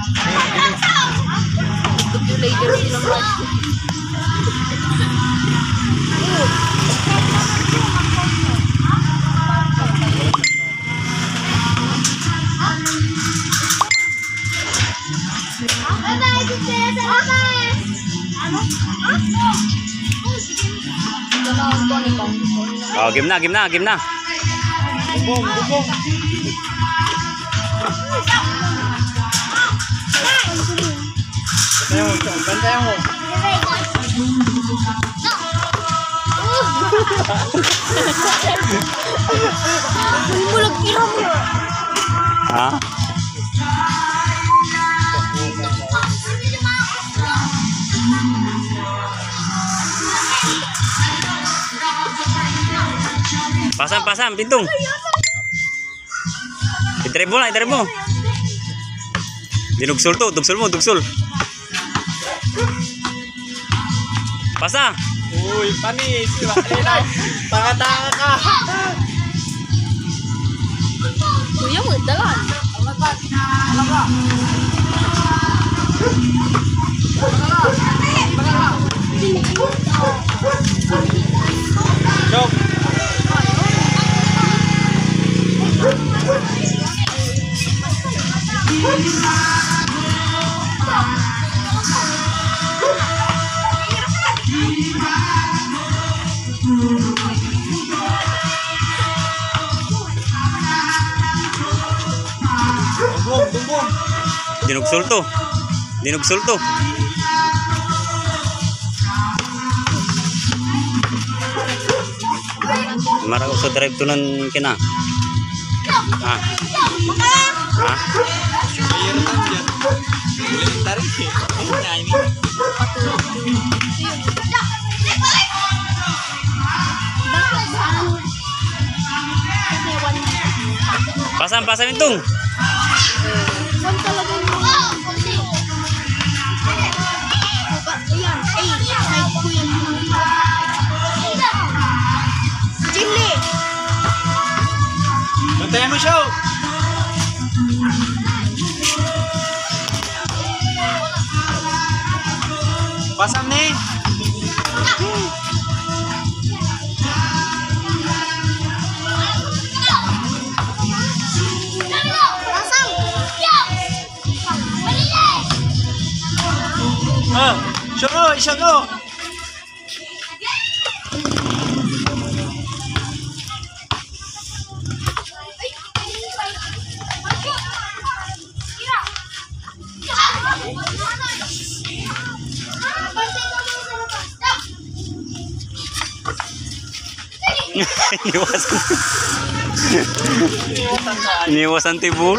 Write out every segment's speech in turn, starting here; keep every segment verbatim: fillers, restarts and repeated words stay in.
Later silang lahat. Oh, game na, game na, game na. Bubong, bubong. Bantayan mo, bantayan mo. Mulag iram mo. Ha? Pasang, pasang, pintung. Itrip mo lang, itrip mo. Dinugsul to, dugsul mo, dugsul. Pasa. Uy, panis. Tanga-tanga ka. Kuya mo, dalan. Chok. Bumbong, bumbong. Dinugsul to. Dinugsul to. Mara ko sa drive to ng kina. Ha? Ha? Pasang, pasang pintung. Saan talaga yung mga? Ayan, ay, side ko yan. Chili! Bantayan mo siya. Pasang ni. Ah, siya ko, siya ko. Iniwasan. Iniwasan tibul.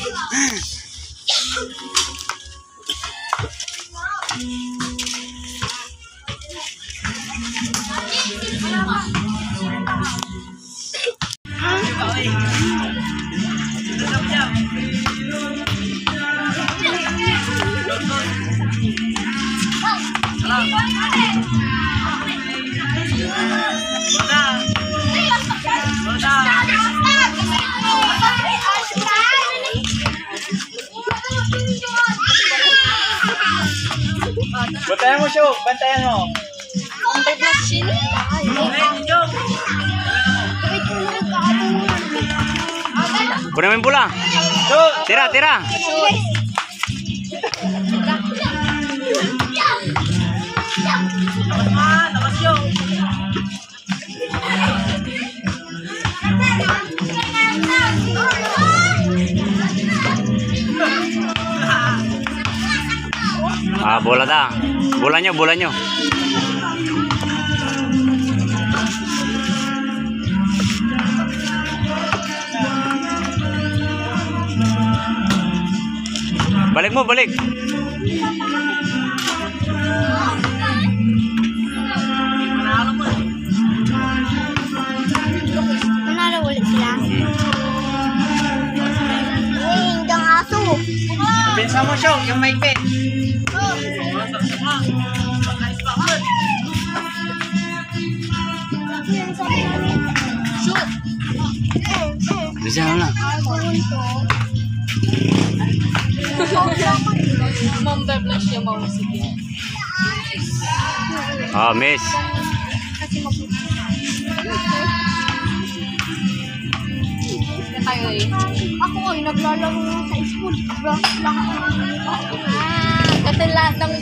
Bantayan mo siya, bantayan mo. Ang na sini. Kunin mo yung pula. Tira, tira. Ah, bola dah. Bolanya, bolanya. Balik mo, balik. Manalo ulit sila. Eh, hanggang aso. Pinsa mo siya, yung may pet. Shoot. Bisa lah. Ako Member lang siya mausig yan. Ah, miss. Kasi mabuti. Tayo eh. Ako ay naglalaro sa school. Lahat ng ah, kasi lahat ng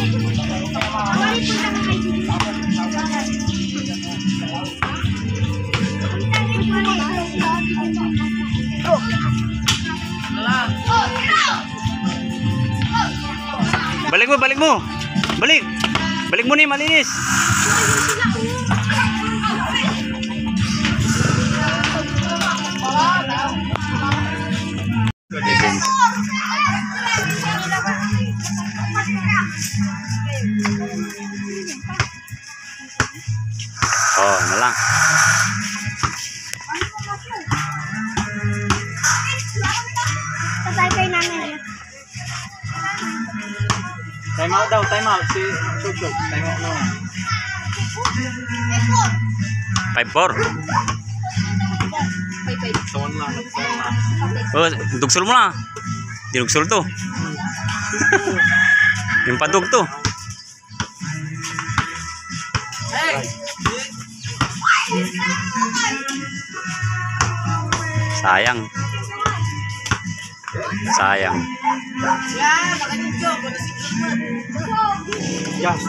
Balik mo, balik mo. Balik. Balik mo ni malinis. Oh, na lang. Tatay kay namin. Time out daw, time out. Si Chuchuk, time out na. five four. Sawan lang, sawan lang. Oh, dugsol mo na. Dinugsol to. Yung padug to. Sayang. Sayang. Yes.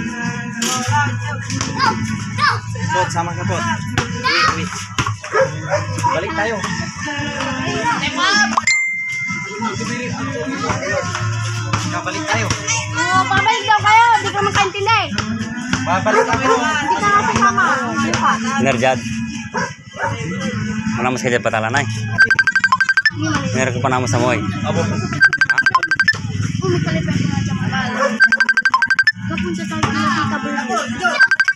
Pot, sama ka pot. Wait, wait. Balik tayo. Balik tayo. Oh, pabalik daw kayo. Hindi ka makaintindi. Babalik kami. Hindi ka nga sasama. Nerjad. Mana mas kaya patalanay. Meron ko pa naman sa moy. Abo. Umikalipin ko nga dyan. Kapunta tayo sa kabel.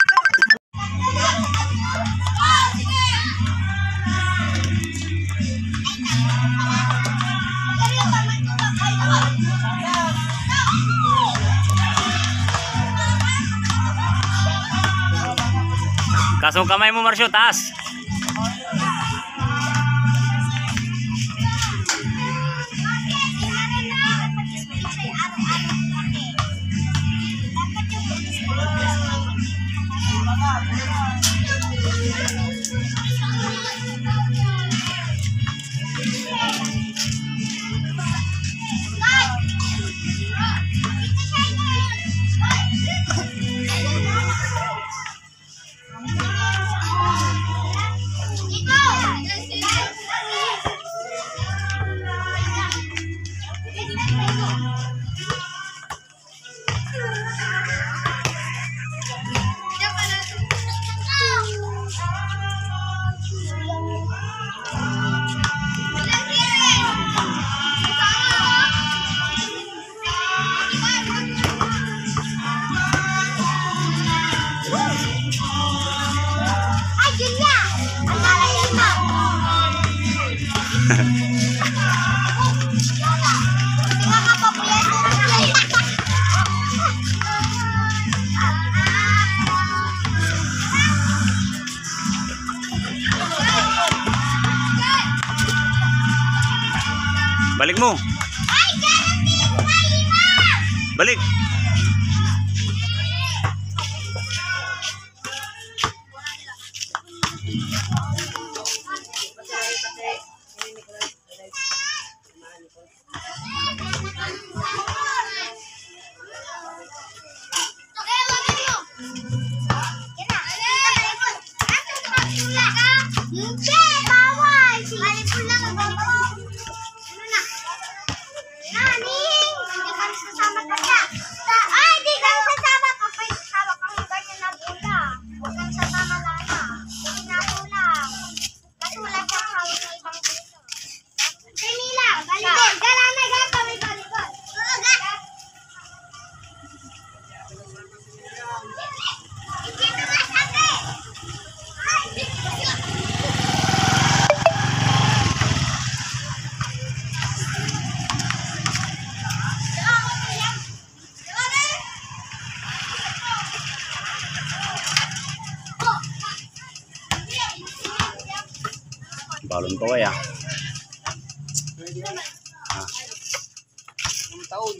Kasong kamay mo, Marsyo, taas. Balik mo. Balik. Balon pa kaya. Ah. Ang taon.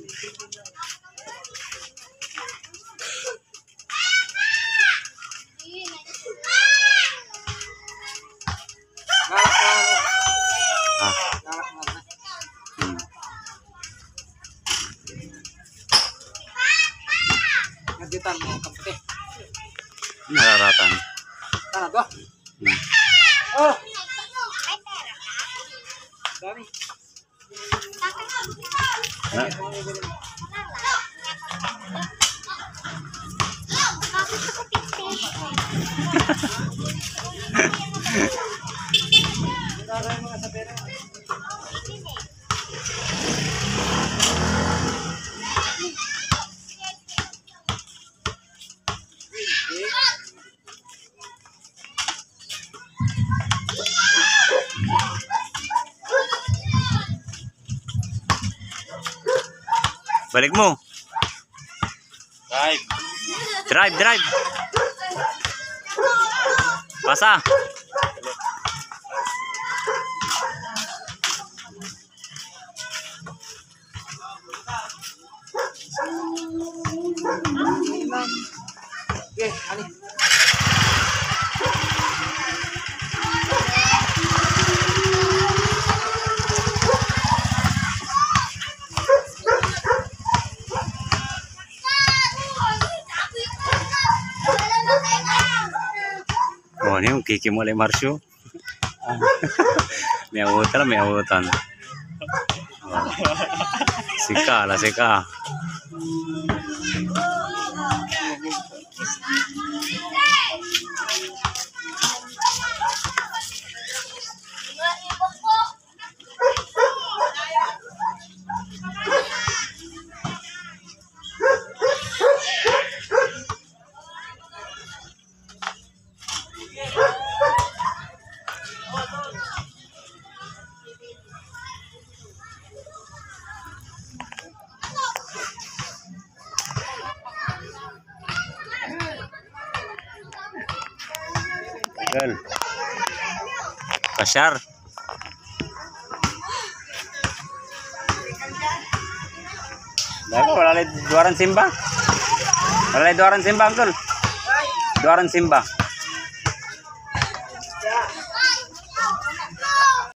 Galak na ano. Ah. Galak na. Hmm. Nagditan mo kapte. Nararatan. Sana to. Hmm. Oh. Dami. Na, balik mo. Drive. Drive, drive. Pasa. Okay, ani. Oh, ini yung kiki mo, Marsyo. May abutan, may abutan. Oh. Sika, lah sika. Girl. Pasyar. Dahil wala lagi duaran simba. Wala lagi duaran simba, Uncle. Duaran simba.